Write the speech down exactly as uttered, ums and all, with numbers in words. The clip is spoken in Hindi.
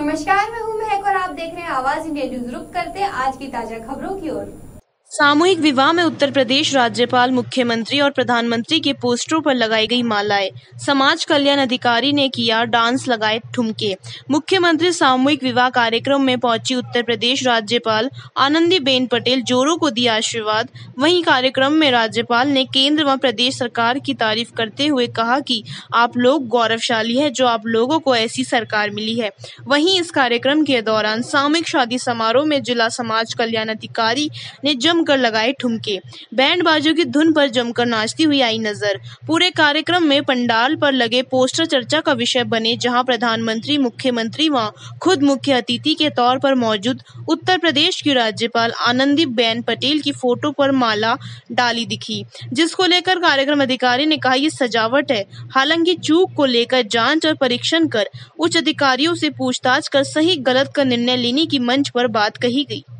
नमस्कार, मैं हूं महक और आप देख रहे हैं आवाज इंडिया न्यूज। रुक करते हैं आज की ताजा खबरों की ओर। सामूहिक विवाह में उत्तर प्रदेश राज्यपाल, मुख्यमंत्री और प्रधानमंत्री के पोस्टरों पर लगाई गई मालाएं। समाज कल्याण अधिकारी ने किया डांस, लगाए ठुमके। मुख्यमंत्री सामूहिक विवाह कार्यक्रम में पहुंची उत्तर प्रदेश राज्यपाल आनंदीबेन पटेल, जोड़ों को दिया आशीर्वाद। वहीं कार्यक्रम में राज्यपाल ने केंद्र व प्रदेश सरकार की तारीफ करते हुए कहा कि आप लोग गौरवशाली हैं जो आप लोगों को ऐसी सरकार मिली है। वहीं इस कार्यक्रम के दौरान सामूहिक शादी समारोह में जिला समाज कल्याण अधिकारी ने जम कर लगाए ठुमके। बैंड बाजों की धुन पर जमकर नाचती हुई आई नजर। पूरे कार्यक्रम में पंडाल पर लगे पोस्टर चर्चा का विषय बने, जहां प्रधानमंत्री, मुख्यमंत्री व खुद मुख्य अतिथि के तौर पर मौजूद उत्तर प्रदेश की राज्यपाल आनंदीबेन पटेल की फोटो पर माला डाली दिखी, जिसको लेकर कार्यक्रम अधिकारी ने कहा ये सजावट है। हालांकि चूक को लेकर जांच और परीक्षण कर उच्च अधिकारियों से पूछताछ कर सही गलत का निर्णय लेने की मंच पर बात कही गई।